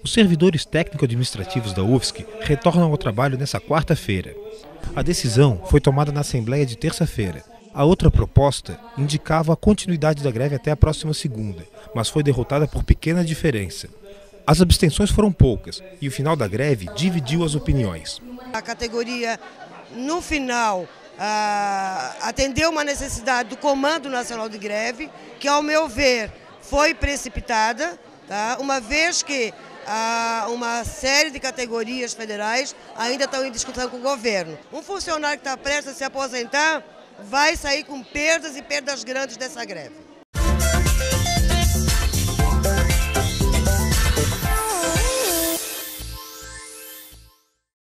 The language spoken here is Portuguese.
Os servidores técnico-administrativos da UFSC retornam ao trabalho nesta quarta-feira. A decisão foi tomada na Assembleia de terça-feira. A outra proposta indicava a continuidade da greve até a próxima segunda, mas foi derrotada por pequena diferença. As abstenções foram poucas e o final da greve dividiu as opiniões. A categoria, no final, atendeu uma necessidade do Comando Nacional de Greve, que, ao meu ver, foi precipitada, tá? Uma vez que uma série de categorias federais ainda estão em discussão com o governo. Um funcionário que está prestes a se aposentar vai sair com perdas e perdas grandes dessa greve.